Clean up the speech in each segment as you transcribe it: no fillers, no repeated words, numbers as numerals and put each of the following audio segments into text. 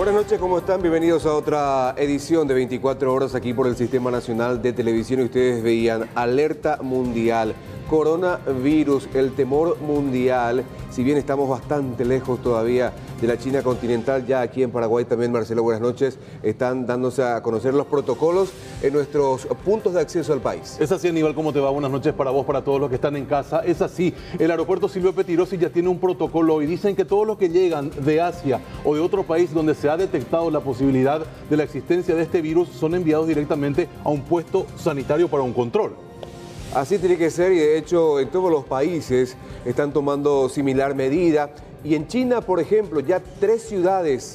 Buenas noches, ¿cómo están? Bienvenidos a otra edición de 24 horas aquí por el Sistema Nacional de Televisión. Y ustedes veían alerta mundial, coronavirus, el temor mundial. Si bien estamos bastante lejos todavía de la China continental, ya aquí en Paraguay también, Marcelo, buenas noches, están dándose a conocer los protocolos en nuestros puntos de acceso al país. Es así, Aníbal, ¿cómo te va? Buenas noches para vos, para todos los que están en casa. Es así, el aeropuerto Silvio Pettirossi ya tiene un protocolo y dicen que todos los que llegan de Asia o de otro país donde se ha detectado la posibilidad de la existencia de este virus son enviados directamente a un puesto sanitario para un control. Así tiene que ser y de hecho en todos los países están tomando similar medida. Y en China, por ejemplo, ya tres ciudades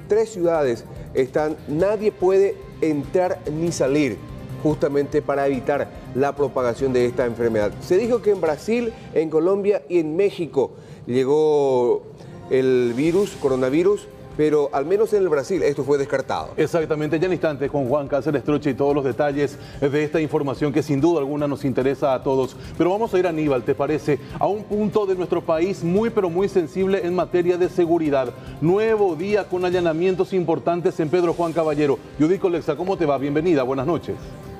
están, nadie puede entrar ni salir justamente para evitar la propagación de esta enfermedad. Se dijo que en Brasil, en Colombia y en México llegó el coronavirus, pero al menos en el Brasil esto fue descartado. Exactamente, ya en instantes con Juan Cáceres Troche y todos los detalles de esta información que sin duda alguna nos interesa a todos. Pero vamos a ir, Aníbal, ¿te parece? A un punto de nuestro país muy pero muy sensible en materia de seguridad. Nuevo día con allanamientos importantes en Pedro Juan Caballero. Yudico Lexa, ¿cómo te va? Bienvenida, buenas noches.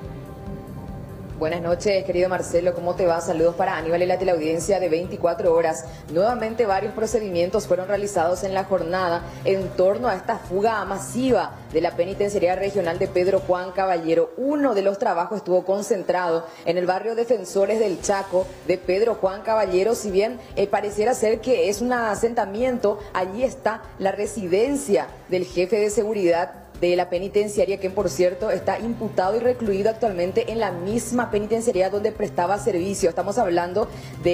Buenas noches, querido Marcelo, ¿cómo te va? Saludos para Aníbal y la teleaudiencia de 24 horas. Nuevamente varios procedimientos fueron realizados en la jornada en torno a esta fuga masiva de la Penitenciaría Regional de Pedro Juan Caballero. Uno de los trabajos estuvo concentrado en el barrio Defensores del Chaco de Pedro Juan Caballero. Si bien pareciera ser que es un asentamiento, allí está la residencia del jefe de seguridad de la penitenciaria, que por cierto está imputado y recluido actualmente en la misma penitenciaría donde prestaba servicio. Estamos hablando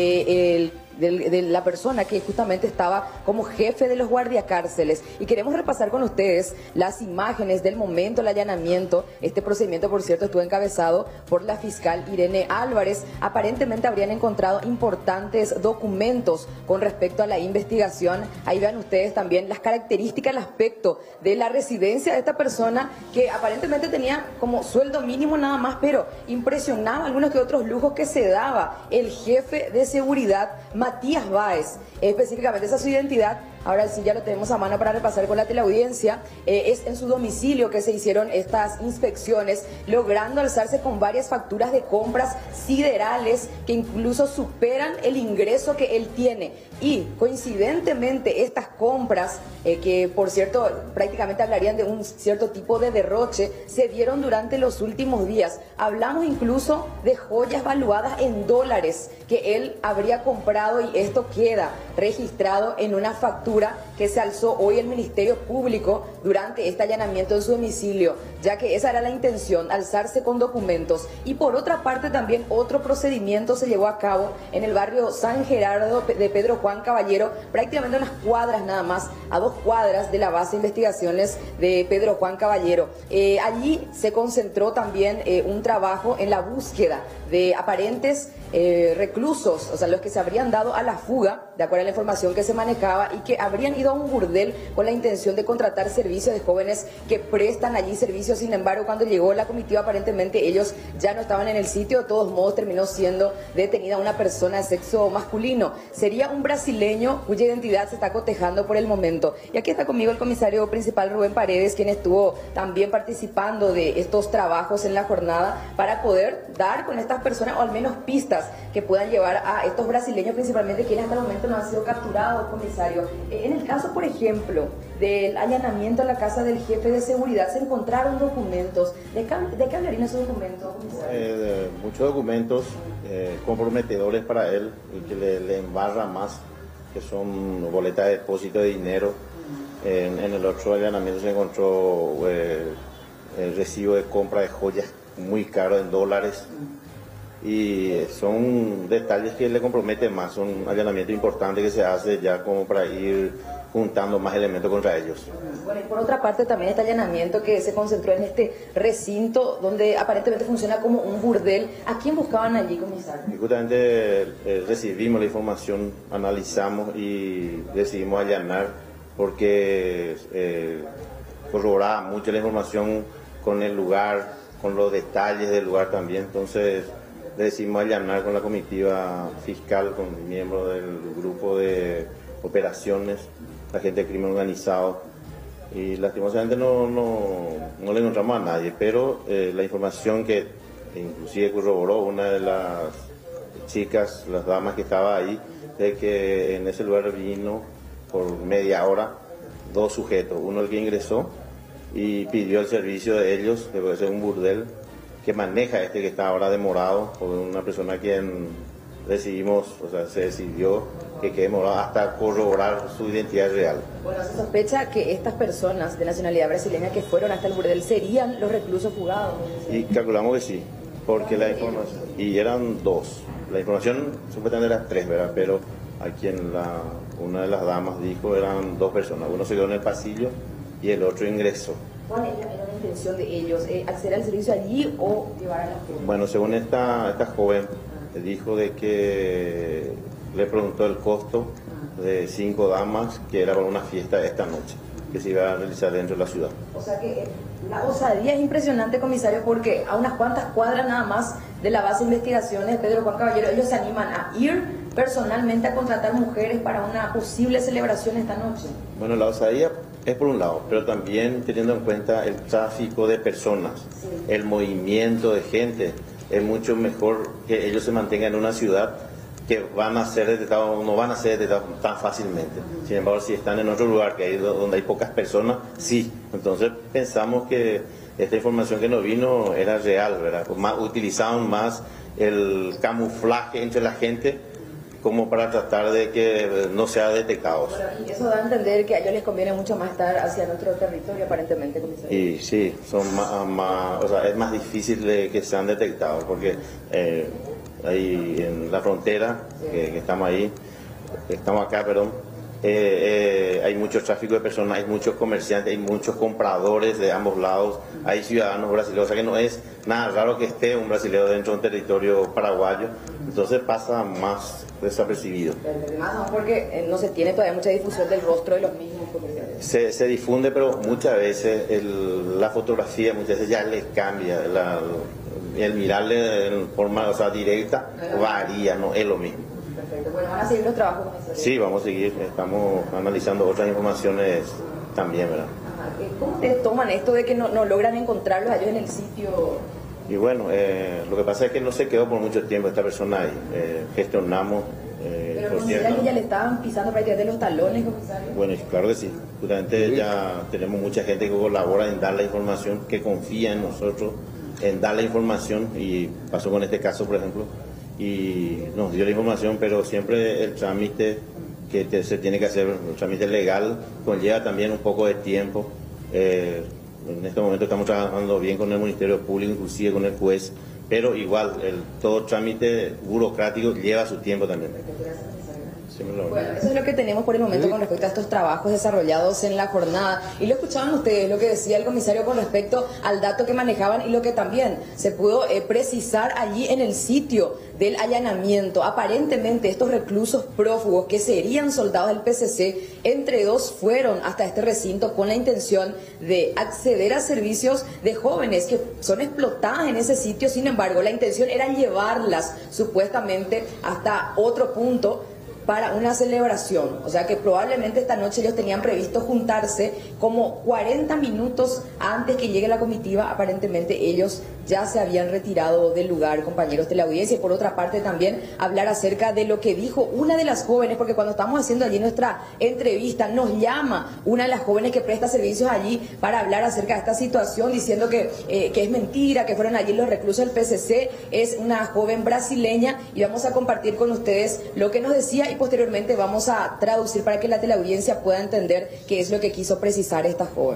de la persona que justamente estaba como jefe de los guardiacárceles. Y queremos repasar con ustedes las imágenes del momento del allanamiento. Este procedimiento, por cierto, estuvo encabezado por la fiscal Irene Álvarez. Aparentemente habrían encontrado importantes documentos con respecto a la investigación. Ahí vean ustedes también las características, el aspecto de la residencia de esta persona, que aparentemente tenía como sueldo mínimo nada más, pero impresionaba algunos que otros lujos que se daba el jefe de seguridad, Matías Báez. Específicamente esa es su identidad. Ahora sí ya lo tenemos a mano para repasar con la teleaudiencia. Es en su domicilio que se hicieron estas inspecciones, logrando alzarse con varias facturas de compras siderales que incluso superan el ingreso que él tiene. Y coincidentemente estas compras, que por cierto prácticamente hablarían de un cierto tipo de derroche, se dieron durante los últimos días. Hablamos incluso de joyas valuadas en dólares que él habría comprado, y esto queda registrado en una factura que se alzó hoy el Ministerio Público durante este allanamiento en su domicilio, ya que esa era la intención, alzarse con documentos. Y por otra parte también otro procedimiento se llevó a cabo en el barrio San Gerardo de Pedro Juan Caballero, prácticamente unas cuadras nada más, a 2 cuadras de la base de investigaciones de Pedro Juan Caballero. Allí se concentró también un trabajo en la búsqueda de aparentes reclusos, o sea, los que se habrían dado a la fuga, de acuerdo a la información que se manejaba, y que habrían ido a un burdel con la intención de contratar servicios de jóvenes que prestan allí servicios. Sin embargo, cuando llegó la comitiva, aparentemente ellos ya no estaban en el sitio. De todos modos, terminó siendo detenida una persona de sexo masculino. Sería un brasileño cuya identidad se está cotejando por el momento. Y aquí está conmigo el comisario principal Rubén Paredes, quien estuvo también participando de estos trabajos en la jornada para poder dar con estas personas, o al menos pistas que puedan llevar a estos brasileños, principalmente quienes hasta el momento no han sido capturados, comisario. En el caso, por ejemplo, del allanamiento a la casa del jefe de seguridad, se encontraron documentos. ¿De qué hablarían esos documentos, comisario? Muchos documentos comprometedores para él y que le embarra más, que son boletas de depósito de dinero. En el otro allanamiento se encontró el recibo de compra de joyas muy caro en dólares. Y son detalles que le comprometen más, son allanamientos importantes que se hace ya como para ir juntando más elementos contra ellos. Bueno, y por otra parte también este allanamiento que se concentró en este recinto donde aparentemente funciona como un burdel. ¿A quién buscaban allí, comisario? Y justamente recibimos la información, analizamos y decidimos allanar porque corroboraba mucho la información con el lugar, con los detalles del lugar también. Entonces decidimos allanar con la comitiva fiscal, con miembros del grupo de operaciones, la gente de crimen organizado, y lastimosamente no le encontramos a nadie, pero la información que inclusive corroboró una de las chicas, las damas que estaba ahí, de que en ese lugar vino por media hora 2 sujetos, uno el que ingresó y pidió el servicio de ellos, debe ser un burdel que maneja que está ahora demorado, por una persona a quien decidimos, o sea, se decidió que quede demorado hasta corroborar su identidad real. Bueno, se sospecha que estas personas de nacionalidad brasileña que fueron hasta el burdel serían los reclusos fugados. Y calculamos que sí, porque la información, y eran 2, la información supuestamente era 3, ¿verdad? Pero aquí una de las damas dijo eran 2 personas, uno se quedó en el pasillo y el otro ingresó. ¿Cuál era la intención de ellos? ¿Acceder al servicio allí o llevar a la gente? Bueno, según esta joven dijo de que le preguntó el costo de 5 damas que era para una fiesta esta noche que se iba a realizar dentro de la ciudad. O sea que la osadía es impresionante, comisario, porque a unas cuantas cuadras nada más de la base de investigaciones Pedro Juan Caballero, ellos se animan a ir personalmente a contratar mujeres para una posible celebración esta noche. Bueno, la osadía es por un lado, pero también teniendo en cuenta el tráfico de personas, sí, el movimiento de gente, es mucho mejor que ellos se mantengan en una ciudad que van a ser detectados, no van a ser detectados tan fácilmente. Sin embargo, si están en otro lugar que hay, donde hay pocas personas, sí. Entonces pensamos que esta información que nos vino era real, ¿verdad? Utilizaban más el camuflaje entre la gente como para tratar de que no sea detectados. Bueno, y eso da a entender que a ellos les conviene mucho más estar hacia nuestro territorio, aparentemente, comisario. Y sí, son o sea, es más difícil de que sean detectados, porque ahí en la frontera, sí, que estamos ahí, estamos acá, perdón, hay mucho tráfico de personas, hay muchos comerciantes, hay muchos compradores de ambos lados, hay ciudadanos brasileños, o sea que no es nada raro que esté un brasileño dentro de un territorio paraguayo, entonces pasa más desapercibido. Además, porque no se tiene todavía mucha difusión del rostro de los mismos comerciantes. Se difunde, pero muchas veces la fotografía muchas veces ya les cambia, el mirarle en forma, o sea, directa varía, no es lo mismo. Perfecto. Bueno, ¿van a seguir los trabajos, comisario? Sí, vamos a seguir, estamos analizando otras informaciones también, ¿verdad? Ajá. ¿Cómo ustedes toman esto de que no logran encontrarlos a ellos en el sitio? Y bueno, lo que pasa es que no se quedó por mucho tiempo esta persona ahí, gestionamos. ¿Pero consideran que ya le estaban pisando prácticamente los talones, comisario? Bueno, claro que sí, justamente ya tenemos mucha gente que colabora en dar la información, que confía en nosotros, en dar la información, y pasó con este caso, por ejemplo, y nos dio la información, pero siempre el trámite que se tiene que hacer, el trámite legal, conlleva también un poco de tiempo. En este momento estamos trabajando bien con el Ministerio Público, inclusive con el juez, pero igual, todo trámite burocrático lleva su tiempo también. Bueno, eso es lo que tenemos por el momento con respecto a estos trabajos desarrollados en la jornada. Y lo escuchaban ustedes, lo que decía el comisario con respecto al dato que manejaban y lo que también se pudo precisar allí en el sitio del allanamiento. Aparentemente estos reclusos prófugos que serían soldados del PCC, entre 2 fueron hasta este recinto con la intención de acceder a servicios de jóvenes que son explotadas en ese sitio. Sin embargo, la intención era llevarlas supuestamente hasta otro punto para una celebración, o sea que probablemente esta noche ellos tenían previsto juntarse como 40 minutos antes que llegue la comitiva. Aparentemente ellos ya se habían retirado del lugar, compañeros de la audiencia. Y por otra parte también hablar acerca de lo que dijo una de las jóvenes, porque cuando estamos haciendo allí nuestra entrevista nos llama una de las jóvenes que presta servicios allí para hablar acerca de esta situación, diciendo que es mentira, que fueron allí los reclusos del PCC. Es una joven brasileña y vamos a compartir con ustedes lo que nos decía y posteriormente vamos a traducir para que la teleaudiencia pueda entender qué es lo que quiso precisar esta joven.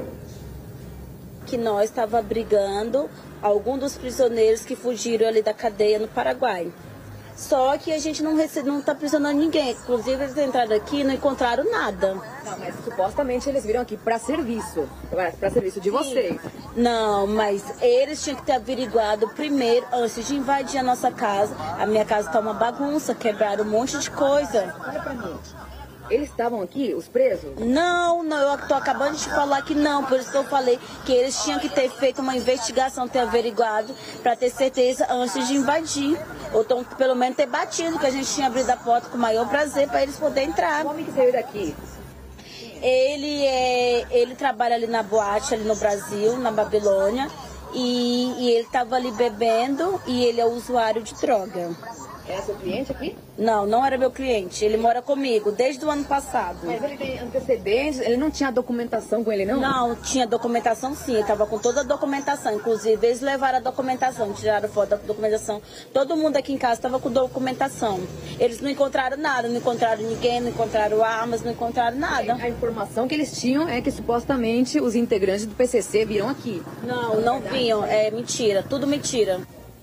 Que nós estava brigando alguns dos prisioneiros que fugiram ali da cadeia no Paraguai. Só que a gente não está prisionando ninguém. Inclusive eles entraram aqui e não encontraram nada. Não, mas supostamente eles viram aqui para serviço de vocês. Não, mas eles tinham que ter averiguado primeiro, antes de invadir a nossa casa. A minha casa está uma bagunça, quebraram um monte de coisa. Olha pra mim. Eles estavam aqui, os presos? Não, eu estou acabando de falar que não, por isso que eu falei que eles tinham que ter feito uma investigação, ter averiguado, para ter certeza antes de invadir. Ou então, pelo menos ter batido, que a gente tinha abrido a porta com o maior prazer para eles poderem entrar. O homem que saiu daqui, Ele trabalha ali na boate, ali no Brasil, na Babilônia, e ele estava ali bebendo e ele é usuário de droga. ¿Era su cliente aqui? Não, não era meu cliente. Ele mora comigo desde o ano passado. Mas ele tem antecedentes? Ele não tinha documentação com ele, não? Não, tinha documentação sim. Ele estava com toda a documentação. Inclusive, eles levaram a documentação, tiraram foto da documentação. Todo mundo aqui em casa estava com documentação. Eles não encontraram nada, não encontraram ninguém, não encontraram armas, não encontraram nada. A informação que eles tinham é que supostamente os integrantes do PCC viram aqui. Não, não vinham. É mentira, tudo mentira.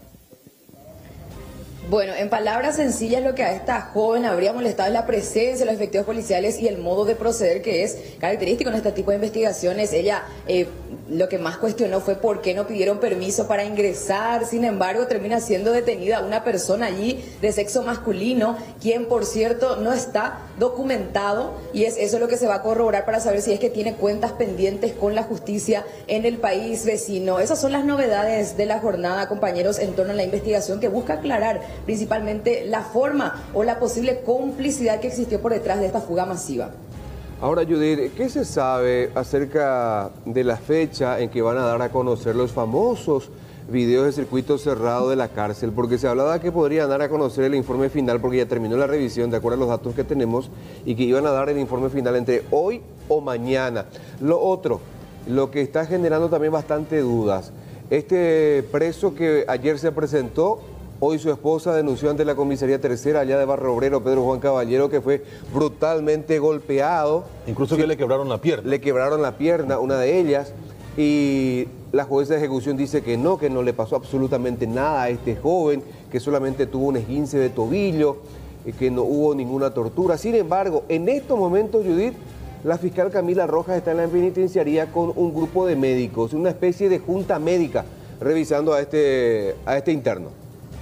Bueno, en palabras sencillas, lo que a esta joven habría molestado es la presencia de los efectivos policiales y el modo de proceder que es característico en este tipo de investigaciones. Ella lo que más cuestionó fue por qué no pidieron permiso para ingresar. Sin embargo, termina siendo detenida una persona allí de sexo masculino, quien por cierto no está documentado, y es eso lo que se va a corroborar para saber si es que tiene cuentas pendientes con la justicia en el país vecino. Esas son las novedades de la jornada, compañeros, en torno a la investigación que busca aclarar principalmente la forma o la posible complicidad que existió por detrás de esta fuga masiva. Ahora, Judith, ¿qué se sabe acerca de la fecha en que van a dar a conocer los famosos videos de circuito cerrado de la cárcel? Porque se hablaba que podrían dar a conocer el informe final, porque ya terminó la revisión de acuerdo a los datos que tenemos, y que iban a dar el informe final entre hoy o mañana. Lo otro, lo que está generando también bastante dudas, este preso que ayer se presentó, hoy su esposa denunció ante la comisaría tercera allá de Barrio Obrero, Pedro Juan Caballero, que fue brutalmente golpeado. Incluso que le quebraron la pierna. Le quebraron la pierna, una de ellas, y la jueza de ejecución dice que no le pasó absolutamente nada a este joven, que solamente tuvo un esguince de tobillo, que no hubo ninguna tortura. Sin embargo, en estos momentos, Judith, la fiscal Camila Rojas está en la penitenciaría con un grupo de médicos, una especie de junta médica, revisando a este interno.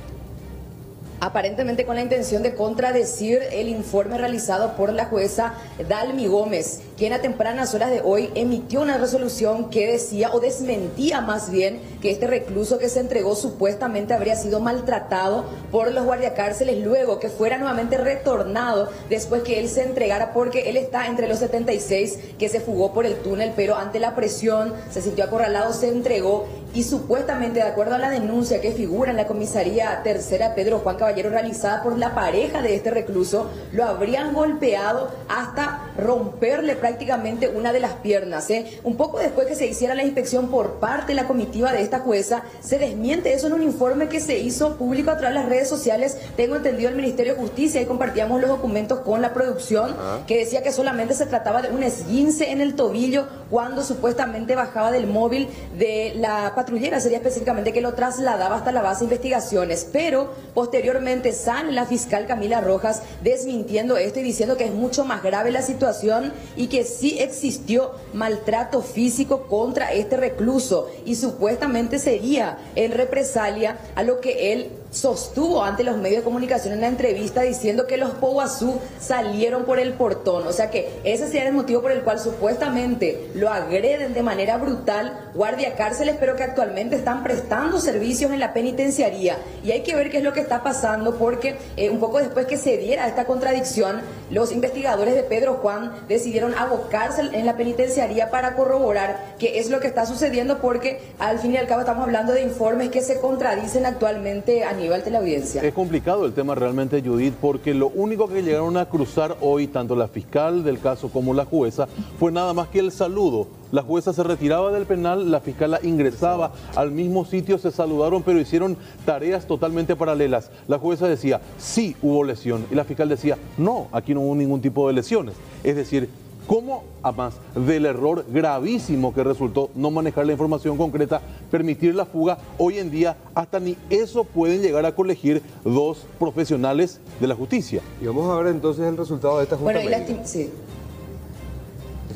Aparentemente con la intención de contradecir el informe realizado por la jueza Dalmi Gómez, quien a tempranas horas de hoy emitió una resolución que decía, o desmentía más bien, que este recluso que se entregó supuestamente habría sido maltratado por los guardiacárceles luego que fuera nuevamente retornado después que él se entregara, porque él está entre los 76 que se fugó por el túnel, pero ante la presión se sintió acorralado, se entregó, y supuestamente, de acuerdo a la denuncia que figura en la comisaría tercera Pedro Juan Caballero realizada por la pareja de este recluso, lo habrían golpeado hasta romperle prácticamente una de las piernas. Un poco después que se hiciera la inspección por parte de la comitiva de esta jueza, se desmiente eso en un informe que se hizo público a través de las redes sociales. Tengo entendido el Ministerio de Justicia, y compartíamos los documentos con la producción, que decía que solamente se trataba de un esguince en el tobillo cuando supuestamente bajaba del móvil de la patrullera, sería específicamente, que lo trasladaba hasta la base de investigaciones. Pero posteriormente sale la fiscal Camila Rojas desmintiendo esto y diciendo que es mucho más grave la situación y que sí existió maltrato físico contra este recluso, y supuestamente sería en represalia a lo que él sostuvo ante los medios de comunicación en la entrevista, diciendo que los Poguazú salieron por el portón. O sea que ese sería el motivo por el cual supuestamente lo agreden de manera brutal guardiacárceles, pero que actualmente están prestando servicios en la penitenciaría. Y hay que ver qué es lo que está pasando, porque un poco después que se diera esta contradicción, los investigadores de Pedro Juan decidieron abocarse en la penitenciaría para corroborar qué es lo que está sucediendo, porque al fin y al cabo estamos hablando de informes que se contradicen actualmente a nivel de la audiencia. Es complicado el tema realmente, Judith, porque lo único que llegaron a cruzar hoy, tanto la fiscal del caso como la jueza, fue nada más que el saludo. La jueza se retiraba del penal, la fiscal la ingresaba al mismo sitio, se saludaron, pero hicieron tareas totalmente paralelas. La jueza decía, sí hubo lesión, y la fiscal decía, no, aquí no hubo ningún tipo de lesiones. Es decir, ¿cómo, además del error gravísimo que resultó no manejar la información concreta, permitir la fuga? Hoy en día hasta ni eso pueden llegar a colegir dos profesionales de la justicia. Y vamos a ver entonces el resultado de esta junta médica. Sí.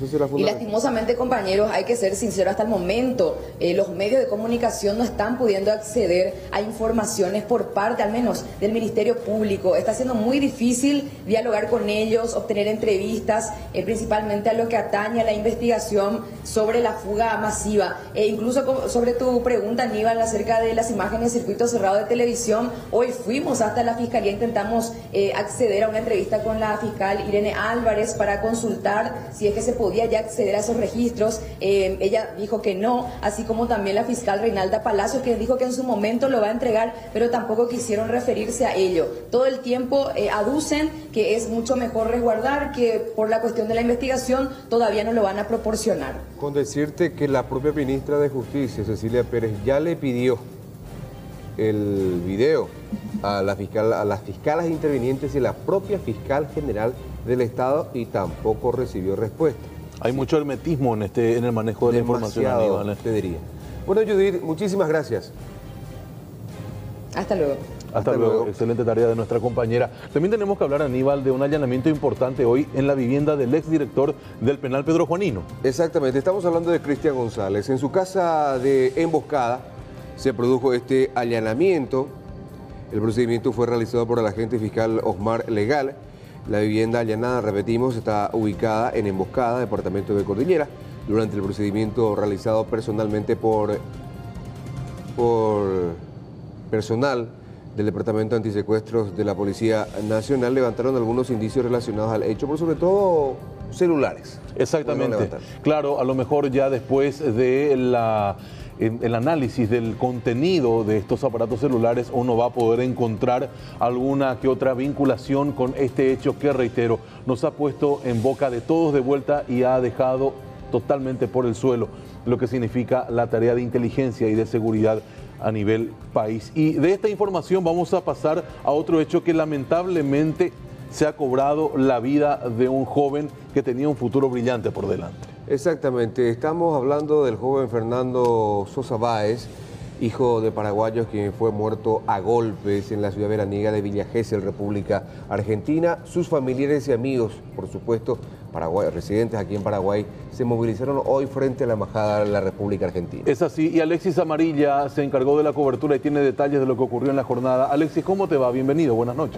Eso será Y fundamental. lastimosamente, compañeros, hay que ser sinceros, hasta el momento los medios de comunicación no están pudiendo acceder a informaciones por parte, al menos, del Ministerio Público. Está siendo muy difícil dialogar con ellos, obtener entrevistas, principalmente a lo que atañe a la investigación sobre la fuga masiva. Incluso sobre tu pregunta, Aníbal, acerca de las imágenes de circuito cerrado de televisión, hoy fuimos hasta la Fiscalía, intentamos acceder a una entrevista con la fiscal Irene Álvarez para consultar si es que se podía ya acceder a esos registros. Ella dijo que no, así como también la fiscal Reinalda Palacios, que dijo que en su momento lo va a entregar, pero tampoco quisieron referirse a ello. Todo el tiempo aducen que es mucho mejor resguardar, que por la cuestión de la investigación todavía no lo van a proporcionar. Con decirte que la propia ministra de Justicia, Cecilia Pérez, ya le pidió el video a las fiscales intervinientes y a la propia fiscal general del Estado y tampoco recibió respuesta. Hay mucho hermetismo en el manejo de la información, Demasiado, Aníbal. te diría. Bueno, Judith, muchísimas gracias. Hasta luego. Hasta luego. Excelente tarea de nuestra compañera. También tenemos que hablar, Aníbal, de un allanamiento importante hoy en la vivienda del exdirector del penal Pedro Juanino. Exactamente, estamos hablando de Cristian González. En su casa de Emboscada se produjo este allanamiento. El procedimiento fue realizado por el agente fiscal Osmar Legal. La vivienda allanada, repetimos, está ubicada en Emboscada, departamento de Cordillera. Durante el procedimiento realizado personalmente por personal del Departamento de Antisecuestros de la Policía Nacional, levantaron algunos indicios relacionados al hecho, pero sobre todo celulares. Exactamente. Claro, a lo mejor ya después de el análisis del contenido de estos aparatos celulares, uno va a poder encontrar alguna que otra vinculación con este hecho que, reitero, nos ha puesto en boca de todos de vuelta y ha dejado totalmente por el suelo lo que significa la tarea de inteligencia y de seguridad a nivel país. Y de esta información vamos a pasar a otro hecho que lamentablemente se ha cobrado la vida de un joven que tenía un futuro brillante por delante. Exactamente, estamos hablando del joven Fernando Sosa Báez, hijo de paraguayos, quien fue muerto a golpes en la ciudad veraniega de Villa Gesell, República Argentina. Sus familiares y amigos, por supuesto, residentes aquí en Paraguay, se movilizaron hoy frente a la Embajada de la República Argentina. Es así, y Alexis Amarilla se encargó de la cobertura y tiene detalles de lo que ocurrió en la jornada. Alexis, ¿cómo te va? Bienvenido, buenas noches.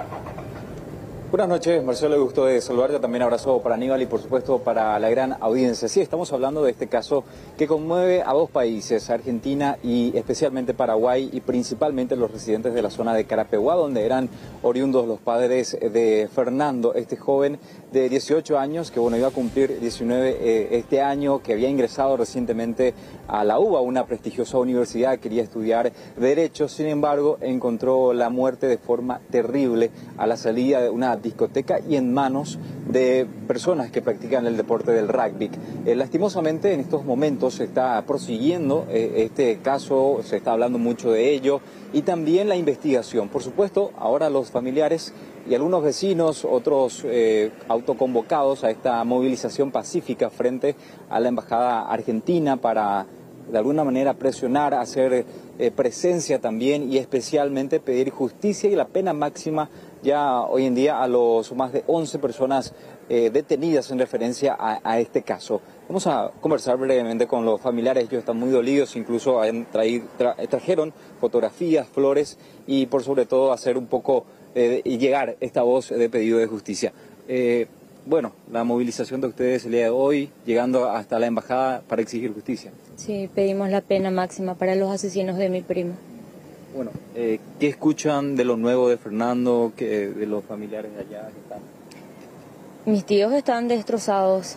Buenas noches, Marcelo, gusto de saludarte. También abrazo para Aníbal y por supuesto para la gran audiencia. Sí, estamos hablando de este caso que conmueve a dos países, Argentina y especialmente Paraguay, y principalmente los residentes de la zona de Carapeguá, donde eran oriundos los padres de Fernando, este joven de 18 años que iba a cumplir 19 este año, que había ingresado recientemente a la UBA, una prestigiosa universidad, quería estudiar Derecho. Sin embargo, encontró la muerte de forma terrible a la salida de una discoteca y en manos de personas que practican el deporte del rugby. Lastimosamente, en estos momentos se está prosiguiendo este caso, se está hablando mucho de ello, y también la investigación. Por supuesto, ahora los familiares y algunos vecinos, otros autoconvocados a esta movilización pacífica frente a la Embajada Argentina para de alguna manera presionar, hacer presencia también y especialmente pedir justicia y la pena máxima ya hoy en día a los más de 11 personas detenidas en referencia a este caso. Vamos a conversar brevemente con los familiares, ellos están muy dolidos, incluso trajeron fotografías, flores y por sobre todo hacer un poco y llegar esta voz de pedido de justicia. Bueno, la movilización de ustedes el día de hoy, llegando hasta la embajada para exigir justicia. Sí, pedimos la pena máxima para los asesinos de mi primo. Bueno, ¿qué escuchan de lo nuevo de Fernando, de los familiares de allá que están? Mis tíos están destrozados.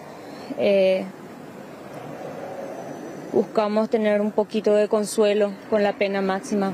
Buscamos tener un poquito de consuelo con la pena máxima.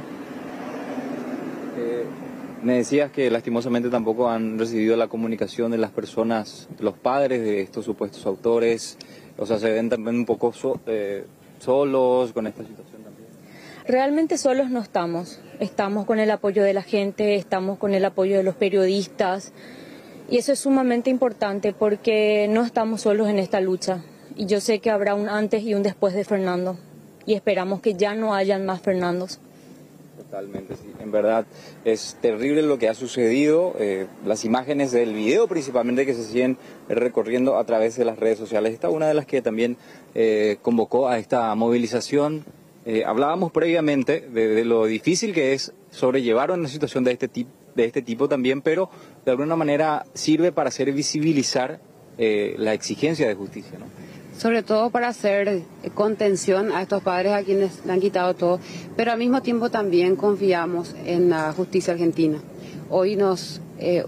Me decías que lastimosamente tampoco han recibido la comunicación de las personas, los padres de estos supuestos autores, o sea, se ven también un poco solos con esta situación también. Realmente solos no estamos, estamos con el apoyo de la gente, estamos con el apoyo de los periodistas, y eso es sumamente importante porque no estamos solos en esta lucha, y yo sé que habrá un antes y un después de Fernando, y esperamos que ya no hayan más Fernandos. Totalmente, sí. En verdad es terrible lo que ha sucedido. Las imágenes del video principalmente que se siguen recorriendo a través de las redes sociales. Esta es una de las que también convocó a esta movilización. Hablábamos previamente de lo difícil que es sobrellevar una situación de este tipo también, pero de alguna manera sirve para hacer visibilizar la exigencia de justicia, ¿no? Sobre todo para hacer contención a estos padres a quienes le han quitado todo, pero al mismo tiempo también confiamos en la justicia argentina. Hoy nos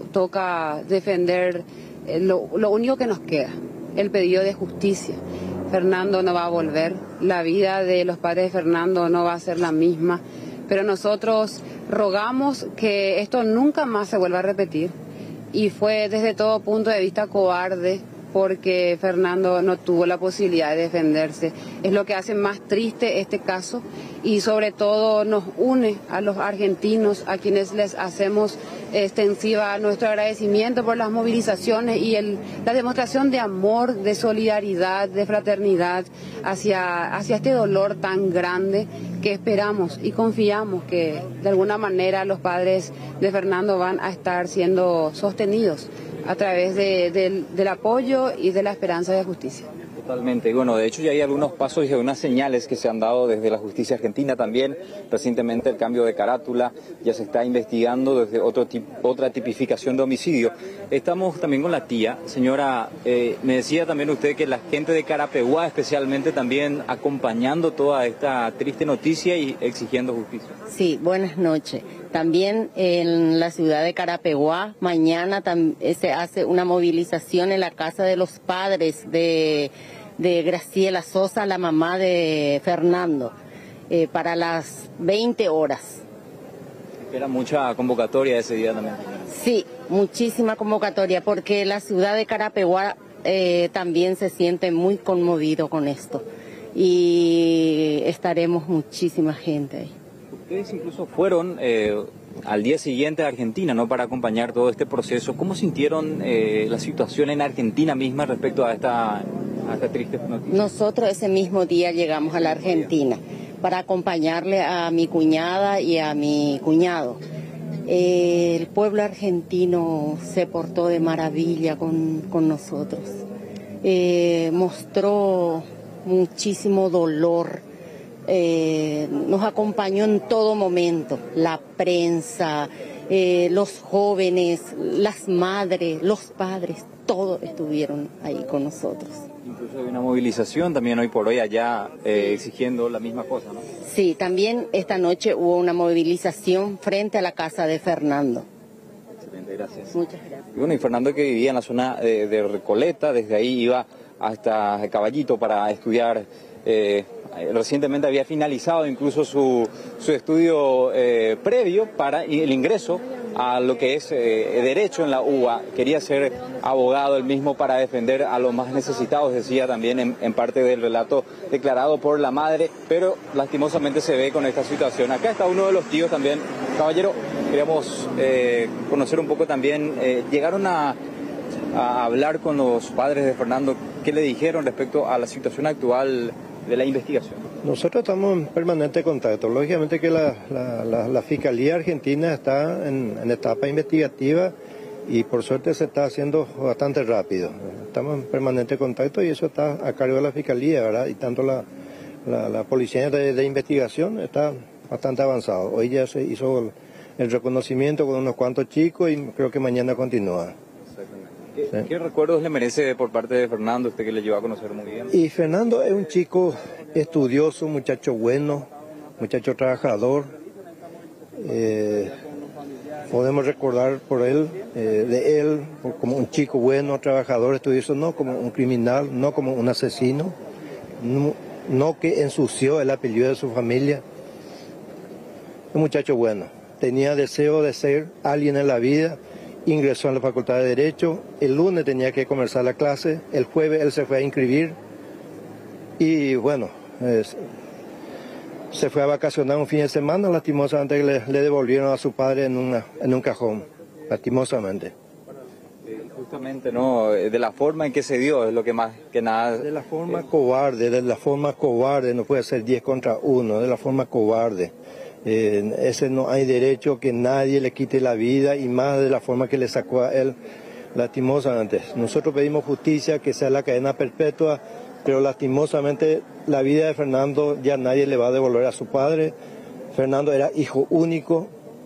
toca defender lo único que nos queda, el pedido de justicia. Fernando no va a volver, la vida de los padres de Fernando no va a ser la misma, pero nosotros rogamos que esto nunca más se vuelva a repetir, y fue desde todo punto de vista cobarde porque Fernando no tuvo la posibilidad de defenderse. Es lo que hace más triste este caso y sobre todo nos une a los argentinos, a quienes les hacemos extensiva nuestro agradecimiento por las movilizaciones y la demostración de amor, de solidaridad, de fraternidad hacia este dolor tan grande que esperamos y confiamos que de alguna manera los padres de Fernando van a estar siendo sostenidos a través del apoyo y de la esperanza de justicia. Totalmente. Bueno, de hecho ya hay algunos pasos y algunas señales que se han dado desde la justicia argentina también. Recientemente el cambio de carátula, ya se está investigando desde otra tipificación de homicidio. Estamos también con la tía. Señora, me decía también usted que la gente de Carapeguá especialmente también acompañando toda esta triste noticia y exigiendo justicia. Sí, buenas noches. También en la ciudad de Carapeguá, mañana se hace una movilización en la casa de los padres de Graciela Sosa, la mamá de Fernando, para las 20 horas. Espera mucha convocatoria ese día también. Sí, muchísima convocatoria, porque la ciudad de Carapeguá también se siente muy conmovido con esto. Y estaremos muchísima gente ahí. Ustedes incluso fueron al día siguiente a Argentina, ¿no?, para acompañar todo este proceso. ¿Cómo sintieron la situación en Argentina misma respecto a esta triste noticia? Nosotros ese mismo día llegamos a la Argentina para acompañarle a mi cuñada y a mi cuñado. El pueblo argentino se portó de maravilla con nosotros. Mostró muchísimo dolor. Nos acompañó en todo momento, la prensa, los jóvenes, las madres, los padres, todos estuvieron ahí con nosotros. Incluso hay una movilización también hoy por hoy allá exigiendo la misma cosa, ¿no? Sí, también esta noche hubo una movilización frente a la casa de Fernando. Excelente, gracias. Muchas gracias. Y bueno, y Fernando, que vivía en la zona de Recoleta, desde ahí iba hasta Caballito para estudiar. Recientemente había finalizado incluso su estudio previo para el ingreso a lo que es Derecho en la UBA. Quería ser abogado él mismo para defender a los más necesitados, decía también en parte del relato declarado por la madre, pero lastimosamente se ve con esta situación. Acá está uno de los tíos también. Caballero, queríamos conocer un poco también, llegaron a hablar con los padres de Fernando. ¿Qué le dijeron respecto a la situación actual de la investigación? Nosotros estamos en permanente contacto. Lógicamente que la Fiscalía Argentina está en etapa investigativa y por suerte se está haciendo bastante rápido. Estamos en permanente contacto y eso está a cargo de la Fiscalía, ¿verdad? Y tanto la Policía de Investigación está bastante avanzado. Hoy ya se hizo el reconocimiento con unos cuantos chicos y creo que mañana continúa. ¿Qué recuerdos le merece por parte de Fernando, usted que le llevó a conocer muy bien? Y Fernando es un chico estudioso, muchacho bueno, muchacho trabajador. Podemos recordar por él, de él como un chico bueno, trabajador, estudioso, no como un criminal, no como un asesino, no que ensució el apellido de su familia. Un muchacho bueno, tenía deseo de ser alguien en la vida. Ingresó en la Facultad de Derecho, el lunes tenía que comenzar la clase, el jueves él se fue a inscribir y bueno, se fue a vacacionar un fin de semana, lastimosamente le devolvieron a su padre en un cajón, lastimosamente. Justamente, ¿no? De la forma en que se dio es lo que más que nada... De la forma cobarde, no puede ser 10 contra 1, de la forma cobarde. Ese no hay derecho que nadie le quite la vida, y más de la forma que le sacó a él, lastimosamente. Nosotros pedimos justicia, que sea la cadena perpetua, pero lastimosamente la vida de Fernando ya nadie le va a devolver a su padre. Fernando era hijo único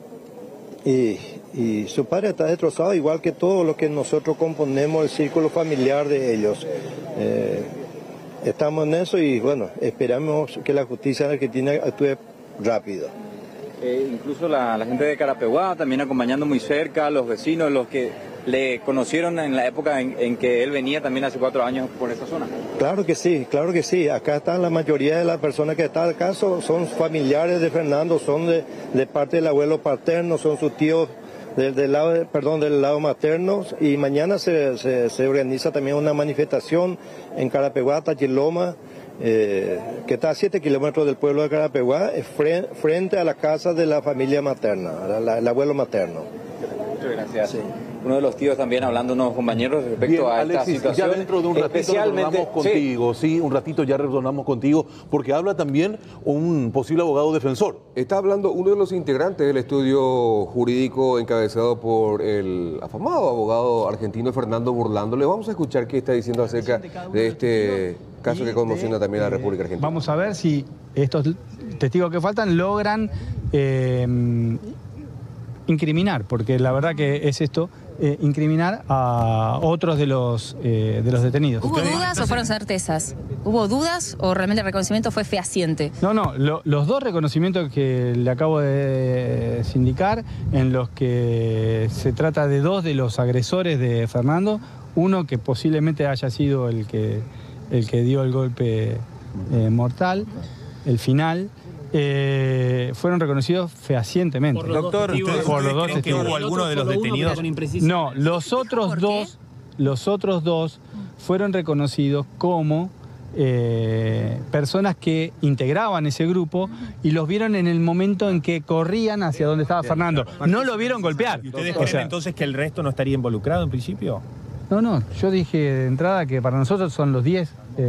y su padre está destrozado, igual que todo lo que nosotros componemos, el círculo familiar de ellos. Estamos en eso y bueno, esperamos que la justicia argentina actúe rápido. Incluso la gente de Carapeguá también acompañando muy cerca, los vecinos, los que le conocieron en la época en que él venía también hace 4 años por esa zona. Claro que sí. Acá están la mayoría de las personas que están acá, son familiares de Fernando, son de parte del abuelo paterno, son sus tíos del lado materno, y mañana se organiza también una manifestación en Carapeguá, Tachiloma, que está a 7 kilómetros del pueblo de Carapeguá, frente a la casa de la familia materna, el abuelo materno. Muchas gracias. Sí. Uno de los tíos también hablando unos compañeros respecto a Alexis, esta situación. Ya dentro de un ratito retornamos contigo, sí, un ratito ya retornamos contigo, porque habla también un posible abogado defensor. Está hablando uno de los integrantes del estudio jurídico encabezado por el afamado abogado argentino Fernando Burlando. Le vamos a escuchar qué está diciendo acerca de este caso que conmociona también a la República Argentina. Vamos a ver si estos testigos que faltan logran incriminar, porque la verdad que es esto, incriminar a otros de los detenidos. ¿Hubo dudas o fueron certezas? ¿Hubo dudas o realmente el reconocimiento fue fehaciente? No, los dos reconocimientos que le acabo de sindicar, en los que se trata de 2 de los agresores de Fernando, uno que posiblemente haya sido el que dio el golpe mortal, el final, fueron reconocidos fehacientemente. Doctor, ¿ustedes creen que hubo alguno de los detenidos? No, los otros dos fueron reconocidos como personas que integraban ese grupo y los vieron en el momento en que corrían hacia donde estaba Fernando. No lo vieron golpear. ¿Y ustedes creen entonces que el resto no estaría involucrado en principio? No, yo dije de entrada que para nosotros son los 10.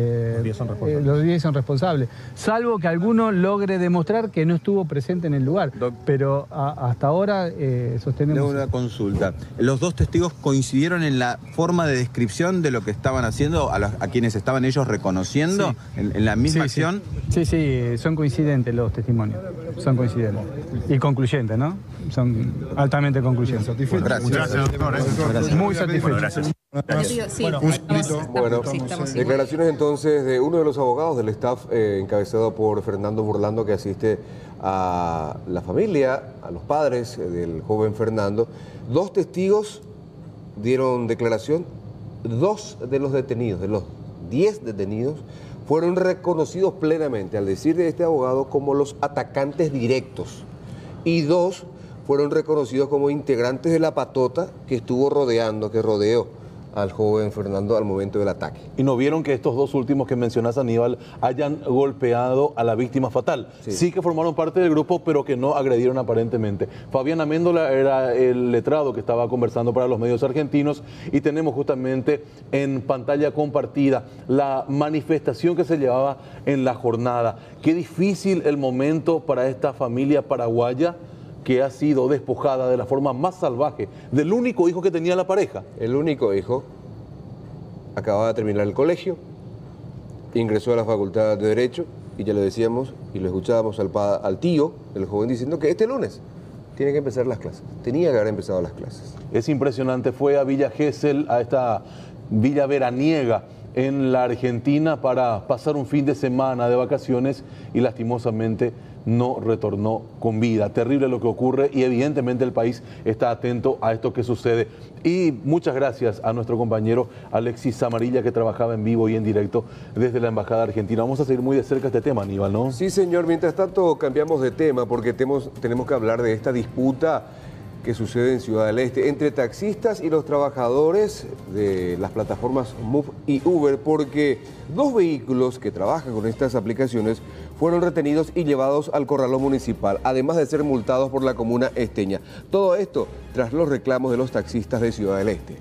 Los 10 son responsables, salvo que alguno logre demostrar que no estuvo presente en el lugar, pero hasta ahora sostenemos... Una consulta, ¿los 2 testigos coincidieron en la forma de descripción de lo que estaban haciendo, a quienes estaban ellos reconociendo en la misma acción? Sí, son coincidentes los testimonios, son coincidentes y concluyentes, ¿no? Son altamente concluyentes. Gracias, doctor. Muy satisfechos. Gracias. Bueno, declaraciones entonces de uno de los abogados del staff encabezado por Fernando Burlando, que asiste a la familia, a los padres del joven Fernando. 2 testigos dieron declaración, 2 de los detenidos, de los 10 detenidos, fueron reconocidos plenamente, al decir de este abogado, como los atacantes directos, y 2 fueron reconocidos como integrantes de la patota que rodeó al joven Fernando al momento del ataque. ¿Y no vieron que estos 2 últimos que mencionas, Aníbal, hayan golpeado a la víctima fatal? Sí que formaron parte del grupo, pero que no agredieron aparentemente. Fabián Améndola era el letrado que estaba conversando para los medios argentinos, y tenemos justamente en pantalla compartida la manifestación que se llevaba en la jornada. Qué difícil el momento para esta familia paraguaya, que ha sido despojada de la forma más salvaje del único hijo que tenía la pareja. El único hijo acababa de terminar el colegio, ingresó a la Facultad de Derecho, y ya lo decíamos y lo escuchábamos al tío del joven diciendo que este lunes tiene que empezar las clases. Tenía que haber empezado las clases. Es impresionante. Fue a Villa Gesell, a esta villa veraniega en la Argentina, para pasar un fin de semana de vacaciones, y lastimosamente no retornó con vida. Terrible lo que ocurre, y evidentemente el país está atento a esto que sucede. Y muchas gracias a nuestro compañero Alexis Zamarilla, que trabajaba en vivo y en directo desde la Embajada Argentina. Vamos a seguir muy de cerca este tema, Aníbal, ¿no? Sí, señor. Mientras tanto, cambiamos de tema, porque tenemos que hablar de esta disputa que sucede en Ciudad del Este entre taxistas y los trabajadores de las plataformas Move y Uber, porque 2 vehículos que trabajan con estas aplicaciones fueron retenidos y llevados al corralón municipal, además de ser multados por la comuna esteña. Todo esto tras los reclamos de los taxistas de Ciudad del Este.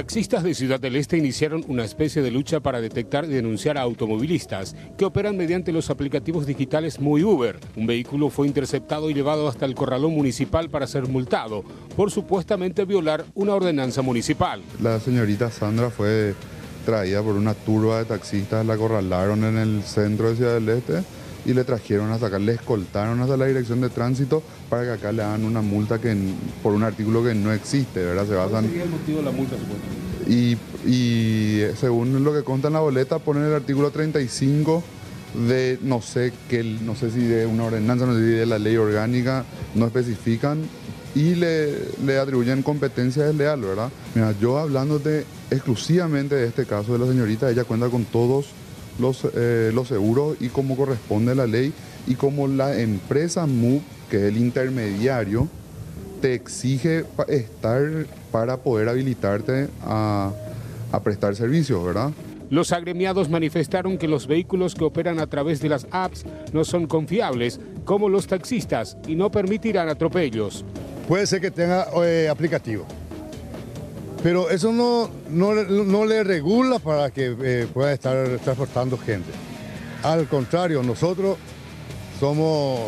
Taxistas de Ciudad del Este iniciaron una especie de lucha para detectar y denunciar a automovilistas que operan mediante los aplicativos digitales Muy Uber. Un vehículo fue interceptado y llevado hasta el corralón municipal para ser multado por supuestamente violar una ordenanza municipal. La señorita Sandra fue traída por una turba de taxistas, la acorralaron en el centro de Ciudad del Este y le trajeron hasta acá, le escoltaron hasta la dirección de tránsito para que acá le hagan una multa por un artículo que no existe, ¿verdad? Se basan... ¿Cuál sería el motivo de la multa, supuestamente? Y según lo que consta en la boleta, ponen el artículo 35 de no sé si de una ordenanza, no sé si de la ley orgánica, no especifican y le atribuyen competencia desleal, ¿verdad? Mira, yo hablándote exclusivamente de este caso de la señorita, ella cuenta con todos los seguros y como corresponde a la ley y como la empresa MUB, que es el intermediario, te exige estar para poder habilitarte a prestar servicios, ¿verdad? Los agremiados manifestaron que los vehículos que operan a través de las apps no son confiables, como los taxistas, y no permitirán atropellos. Puede ser que tenga aplicativo, pero eso no le regula para que pueda estar transportando gente. Al contrario, nosotros somos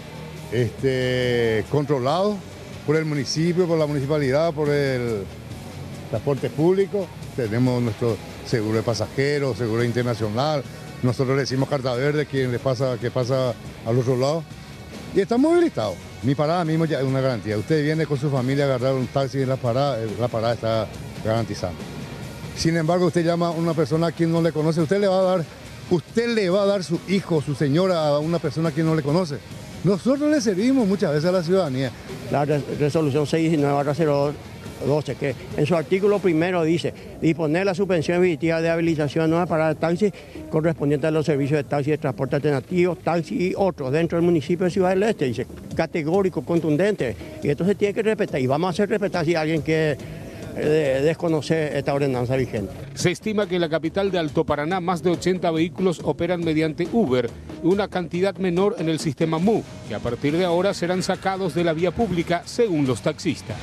controlados por el municipio, por la municipalidad, por el transporte público. Tenemos nuestro seguro de pasajeros, seguro internacional. Nosotros le decimos carta verde que pasa al otro lado. Y estamos habilitados. Mi parada mismo ya es una garantía. Usted viene con su familia a agarrar un taxi y la parada está garantizada. Sin embargo, usted llama a una persona a quien no le conoce, usted le va a dar su hijo, su señora a una persona a quien no le conoce. Nosotros le servimos muchas veces a la ciudadanía. La resolución 619/02 12, que en su artículo primero dice disponer la suspensión definitiva de habilitación nueva para el taxi correspondiente a los servicios de taxi de transporte alternativo, taxi y otros dentro del municipio de Ciudad del Este. Dice categórico, contundente, y esto se tiene que respetar y vamos a hacer respetar si alguien que desconoce esta ordenanza vigente. Se estima que en la capital de Alto Paraná más de 80 vehículos operan mediante Uber y una cantidad menor en el sistema MU, que a partir de ahora serán sacados de la vía pública según los taxistas.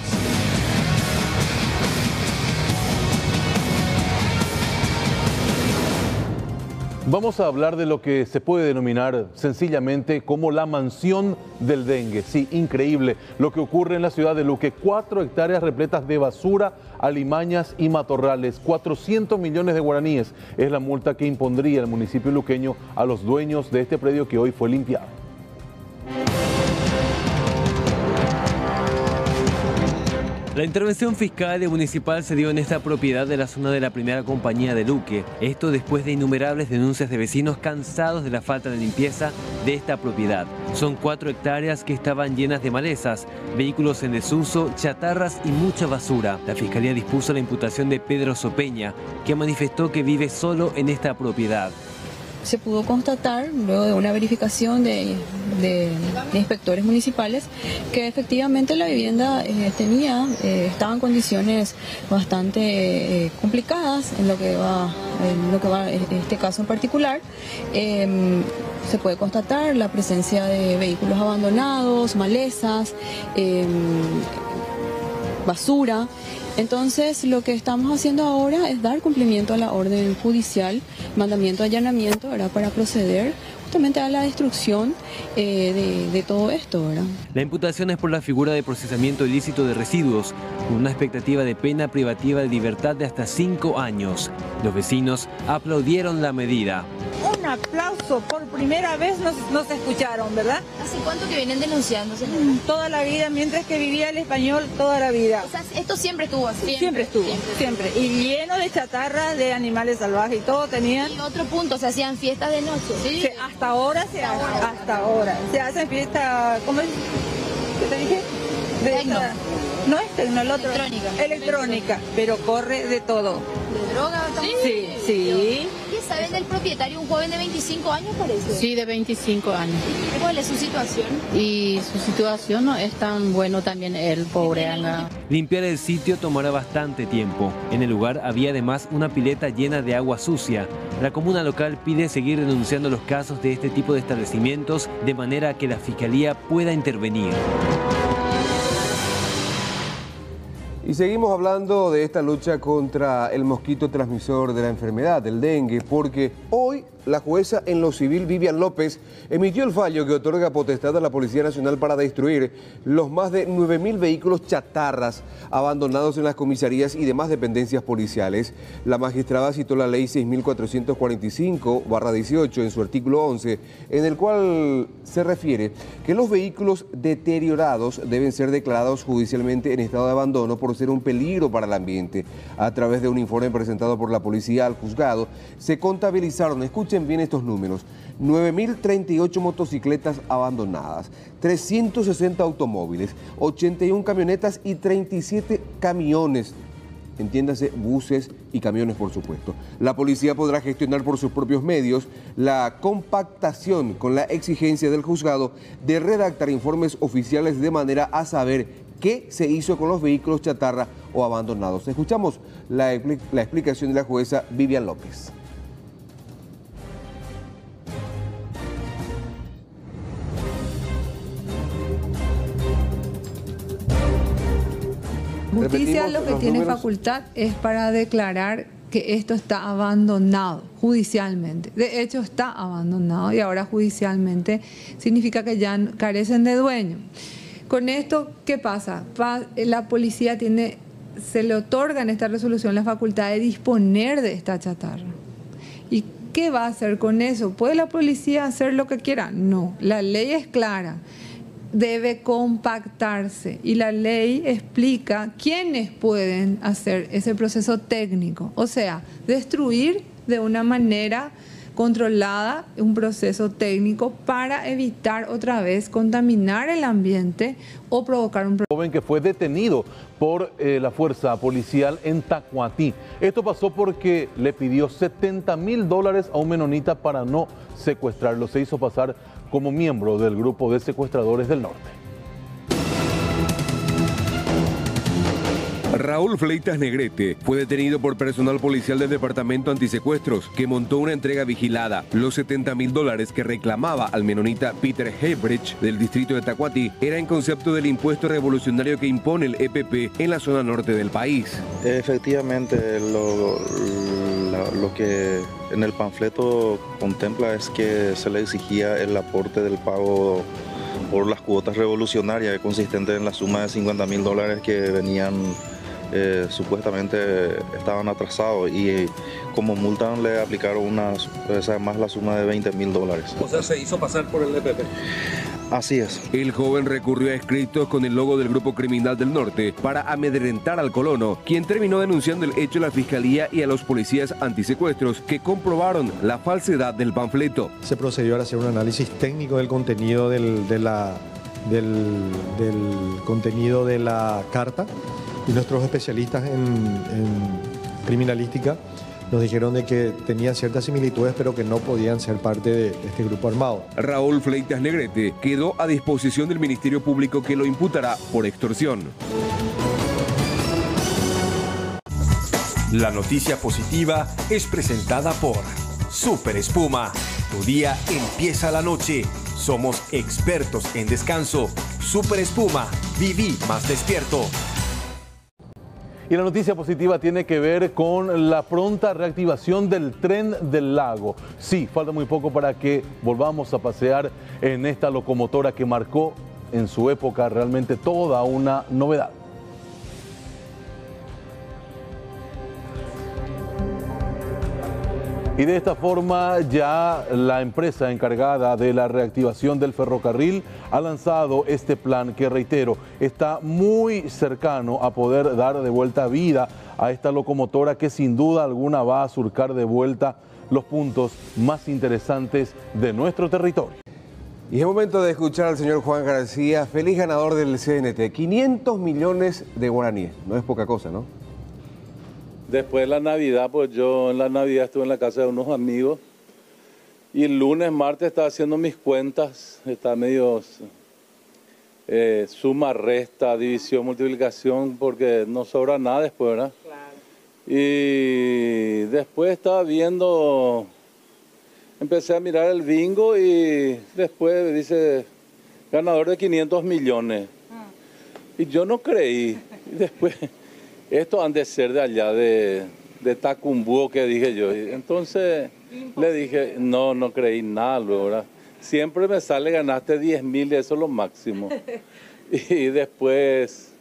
Vamos a hablar de lo que se puede denominar sencillamente como la mansión del dengue. Sí, increíble lo que ocurre en la ciudad de Luque. 4 hectáreas repletas de basura, alimañas y matorrales. 400 millones de guaraníes es la multa que impondría el municipio luqueño a los dueños de este predio que hoy fue limpiado. La intervención fiscal y municipal se dio en esta propiedad de la zona de la primera compañía de Luque. Esto después de innumerables denuncias de vecinos cansados de la falta de limpieza de esta propiedad. Son 4 hectáreas que estaban llenas de malezas, vehículos en desuso, chatarras y mucha basura. La fiscalía dispuso la imputación de Pedro Sopeña, que manifestó que vive solo en esta propiedad. Se pudo constatar, luego de una verificación de inspectores municipales, que efectivamente la vivienda estaba en condiciones bastante complicadas en lo que va en este caso en particular. Se puede constatar la presencia de vehículos abandonados, malezas, basura. Entonces, lo que estamos haciendo ahora es dar cumplimiento a la orden judicial, mandamiento de allanamiento, ¿verdad?, para proceder justamente a la destrucción de todo esto, ¿verdad? La imputación es por la figura de procesamiento ilícito de residuos, con una expectativa de pena privativa de libertad de hasta 5 años. Los vecinos aplaudieron la medida. Un aplauso, por primera vez nos escucharon, ¿verdad? ¿Hace cuánto que vienen denunciando, señora? Toda la vida, mientras que vivía el español, toda la vida. O sea, esto siempre estuvo así. Siempre estuvo, siempre. Y lleno de chatarra, de animales salvajes y todo tenían. Y otro punto, se hacían fiestas de noche. Sí, hasta ahora se hace, hasta ahora. Se hacen fiestas, ¿cómo es? ¿Qué te dije? No es tecno, el otro. Electrónica, pero corre de todo. ¿De droga también? Sí, sí. ¿Qué saben del propietario? Un joven de 25 años parece. Sí, de 25 años. ¿Cuál es su situación? Y su situación no es tan bueno también, el pobre Ana. Limpiar el sitio tomará bastante tiempo. En el lugar había además una pileta llena de agua sucia. La comuna local pide seguir denunciando los casos de este tipo de establecimientos de manera que la fiscalía pueda intervenir. Y seguimos hablando de esta lucha contra el mosquito transmisor de la enfermedad, el dengue, porque hoy la jueza en lo civil, Vivian López, emitió el fallo que otorga potestad a la Policía Nacional para destruir los más de 9.000 vehículos chatarras abandonados en las comisarías y demás dependencias policiales. La magistrada citó la ley 6.445/18 en su artículo 11, en el cual se refiere que los vehículos deteriorados deben ser declarados judicialmente en estado de abandono por ser un peligro para el ambiente. A través de un informe presentado por la policía al juzgado, se contabilizaron, escuchen bien estos números, 9.038 motocicletas abandonadas, 360 automóviles, 81 camionetas y 37 camiones, entiéndase, buses y camiones, por supuesto. La policía podrá gestionar por sus propios medios la compactación con la exigencia del juzgado de redactar informes oficiales de manera a saber qué se hizo con los vehículos chatarra o abandonados. Escuchamos la explicación de la jueza Vivian López. Justicia lo que tiene facultad es para declarar que esto está abandonado judicialmente. De hecho está abandonado y ahora judicialmente significa que ya carecen de dueño. Con esto, ¿qué pasa? La policía se le otorga en esta resolución la facultad de disponer de esta chatarra. ¿Y qué va a hacer con eso? ¿Puede la policía hacer lo que quiera? No, la ley es clara. Debe compactarse y la ley explica quiénes pueden hacer ese proceso técnico, o sea, destruir de una manera controlada un proceso técnico para evitar otra vez contaminar el ambiente o provocar un problema. Joven que fue detenido por la fuerza policial en Tacuatí. Esto pasó porque le pidió $70.000 a un menonita para no secuestrarlo. Se hizo pasar como miembro del grupo de secuestradores del norte. Raúl Fleitas Negrete fue detenido por personal policial del Departamento Antisecuestros, que montó una entrega vigilada. Los $70.000 que reclamaba al menonita Peter Hebrecht del distrito de Tacuatí era en concepto del impuesto revolucionario que impone el EPP en la zona norte del país. Efectivamente, lo que en el panfleto contempla es que se le exigía el aporte del pago por las cuotas revolucionarias, consistente en la suma de $50.000 que venían supuestamente estaban atrasados, y como multa le aplicaron además la suma de $20.000. O sea, se hizo pasar por el EPP. Así es. El joven recurrió a escritos con el logo del grupo criminal del norte para amedrentar al colono, quien terminó denunciando el hecho a la fiscalía y a los policías antisecuestros, que comprobaron la falsedad del panfleto. Se procedió a hacer un análisis técnico del contenido del contenido de la carta, y nuestros especialistas en criminalística nos dijeron de que tenían ciertas similitudes, pero que no podían ser parte de este grupo armado. Raúl Fleitas Negrete quedó a disposición del Ministerio Público, que lo imputará por extorsión. La noticia positiva es presentada por Super Espuma. Tu día empieza la noche. Somos expertos en descanso. Super Espuma. Viví más despierto. Y la noticia positiva tiene que ver con la pronta reactivación del tren del lago. Sí, falta muy poco para que volvamos a pasear en esta locomotora que marcó en su época realmente toda una novedad. Y de esta forma ya la empresa encargada de la reactivación del ferrocarril ha lanzado este plan que, reitero, está muy cercano a poder dar de vuelta vida a esta locomotora que sin duda alguna va a surcar de vuelta los puntos más interesantes de nuestro territorio. Y es momento de escuchar al señor Juan García, feliz ganador del CNT, 500 millones de guaraníes. No es poca cosa, ¿no? Después de la Navidad, pues yo en la Navidad estuve en la casa de unos amigos y el lunes, martes estaba haciendo mis cuentas, está medio suma, resta, división, multiplicación, porque no sobra nada después, ¿verdad? Claro. Y después estaba viendo, empecé a mirar el bingo y después dice ganador de 500 millones. Y yo no creí. Y después esto han de ser de allá de Tacumbú, que dije yo. Entonces le dije, no creí nada luego, ¿verdad? Siempre me sale, ganaste 10.000, eso es lo máximo. Y después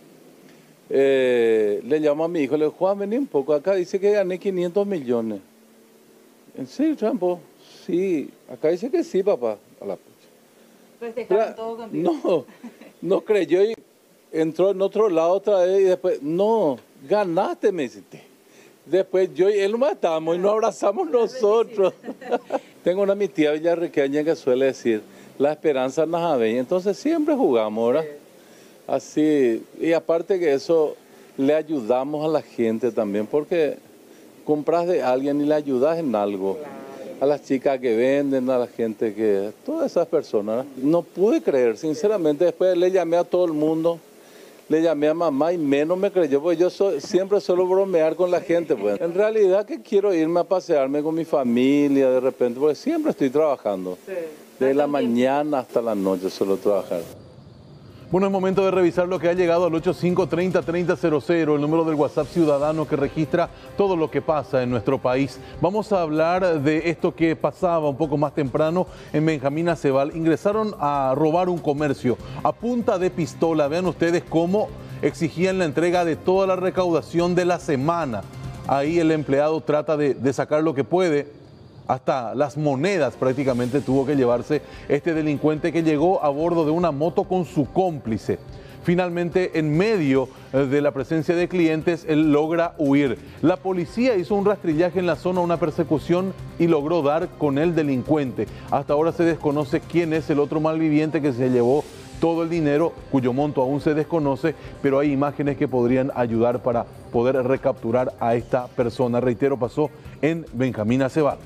le llamo a mi hijo, le digo, Juan, vení un poco acá, dice que gané 500 millones. ¿En serio, Trampo? Sí, acá dice que sí, papá. A la pucha. Festejaron todo contigo. No creyó y entró en otro lado otra vez y después, no, ganaste, me dice. Después yo y él matamos y nos abrazamos nosotros. Tengo una mi tía villarriqueña que suele decir, la esperanza najabeña. Entonces siempre jugamos, ¿verdad? Así, y aparte que eso, le ayudamos a la gente también, porque compras de alguien y le ayudas en algo. A las chicas que venden, a la gente que... Todas esas personas. No pude creer, sinceramente. Después le llamé a todo el mundo. Le llamé a mamá y menos me creyó, porque yo siempre suelo bromear con la gente. Pues. En realidad que quiero irme a pasearme con mi familia de repente, porque siempre estoy trabajando. Sí. De la mañana hasta la noche suelo trabajar. Bueno, es momento de revisar lo que ha llegado al 8530-3000, el número del WhatsApp ciudadano que registra todo lo que pasa en nuestro país. Vamos a hablar de esto que pasaba un poco más temprano en Benjamín Aceval. Ingresaron a robar un comercio a punta de pistola. Vean ustedes cómo exigían la entrega de toda la recaudación de la semana. Ahí el empleado trata de sacar lo que puede. Hasta las monedas prácticamente tuvo que llevarse este delincuente, que llegó a bordo de una moto con su cómplice. Finalmente, en medio de la presencia de clientes, él logra huir. La policía hizo un rastrillaje en la zona, una persecución, y logró dar con el delincuente. Hasta ahora se desconoce quién es el otro malviviente que se llevó todo el dinero, cuyo monto aún se desconoce, pero hay imágenes que podrían ayudar para poder recapturar a esta persona. Reitero, pasó en Benjamín Aceval.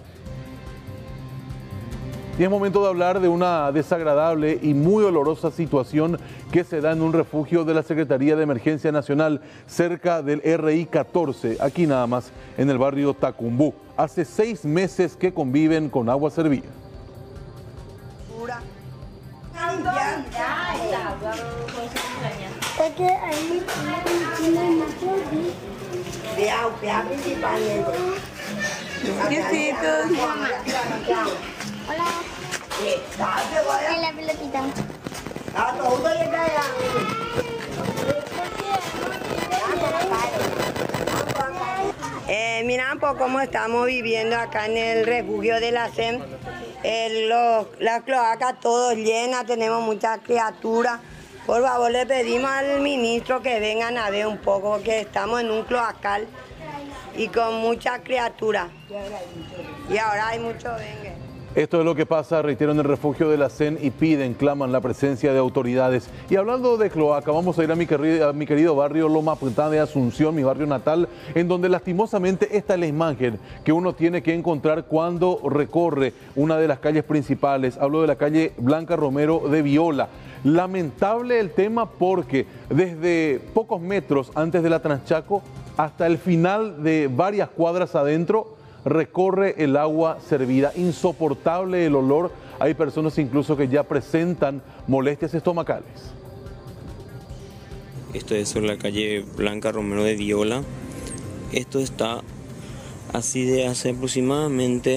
Y es momento de hablar de una desagradable y muy olorosa situación que se da en un refugio de la Secretaría de Emergencia Nacional cerca del RI 14, aquí nada más en el barrio Tacumbú. Hace 6 meses que conviven con agua servida. Hola. En la pelotita. Mira un poco cómo estamos viviendo acá en el refugio de la SEM. Las cloacas todas llenas, tenemos muchas criaturas. Por favor, le pedimos al ministro que vengan a ver un poco, porque estamos en un cloacal y con muchas criaturas. Y ahora hay mucho dengue. Esto es lo que pasa, reitero, en el refugio de la CEN y claman la presencia de autoridades. Y hablando de cloaca, vamos a ir a mi querido barrio Loma Puntá de Asunción, mi barrio natal, en donde lastimosamente esta es la imagen que uno tiene que encontrar cuando recorre una de las calles principales. Hablo de la calle Blanca Romero de Viola. Lamentable el tema porque desde pocos metros antes de la Transchaco hasta el final de varias cuadras adentro, recorre el agua servida. Insoportable el olor. Hay personas incluso que ya presentan molestias estomacales. Esto es sobre la calle Blanca Romero de Viola. Esto está así de hace aproximadamente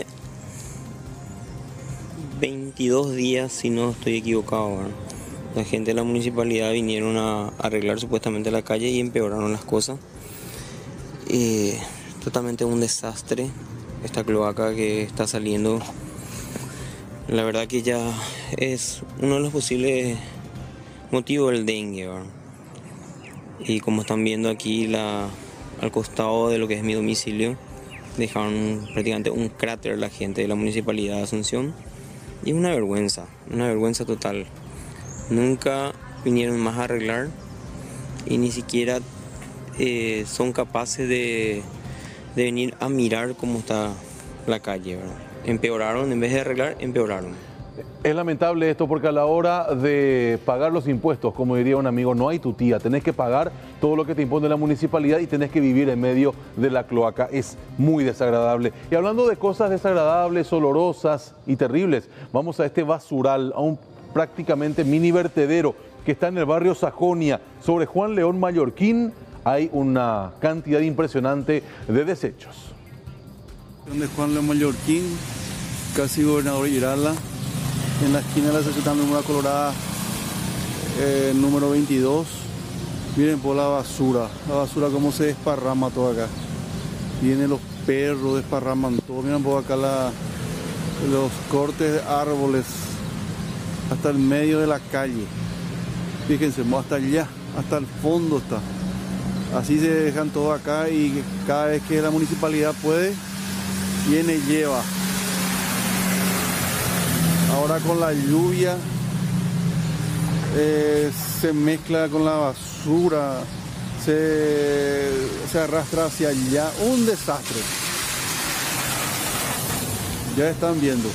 22 días, si no estoy equivocado, ¿verdad? La gente de la municipalidad vinieron a arreglar supuestamente la calle y empeoraron las cosas. Totalmente un desastre esta cloaca que está saliendo. La verdad que ya es uno de los posibles motivos del dengue, ¿verdad? Y como están viendo aquí al costado de lo que es mi domicilio, dejaron prácticamente un cráter la gente de la municipalidad de Asunción. Y es una vergüenza total. Nunca vinieron más a arreglar y ni siquiera son capaces de venir a mirar cómo está la calle, ¿verdad? Empeoraron, en vez de arreglar, empeoraron. Es lamentable esto porque a la hora de pagar los impuestos, como diría un amigo, no hay tutía. Tenés que pagar todo lo que te impone la municipalidad y tenés que vivir en medio de la cloaca. Es muy desagradable. Y hablando de cosas desagradables, olorosas y terribles, vamos a este basural, a un prácticamente mini vertedero que está en el barrio Sajonia, sobre Juan León Mallorquín. hay una cantidad impresionante de desechos. De Juan Le Mallorquín, casi Gobernador Irala, en la esquina de la Secretaría Número Colorada, número 22. Miren por la basura cómo se desparrama todo acá. Vienen los perros, desparraman todo. Miren por acá los cortes de árboles hasta el medio de la calle. Fíjense, hasta allá, hasta el fondo está. Así se dejan todo acá y cada vez que la municipalidad puede, viene y lleva. Ahora con la lluvia se mezcla con la basura, se arrastra hacia allá. Un desastre. Ya están viendo.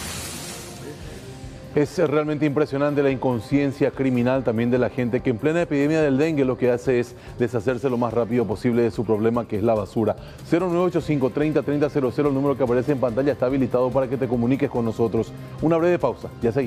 Es realmente impresionante la inconsciencia criminal también de la gente que en plena epidemia del dengue lo que hace es deshacerse lo más rápido posible de su problema, que es la basura. 0985-30-3000, el número que aparece en pantalla está habilitado para que te comuniques con nosotros. Una breve pausa, ya seguimos.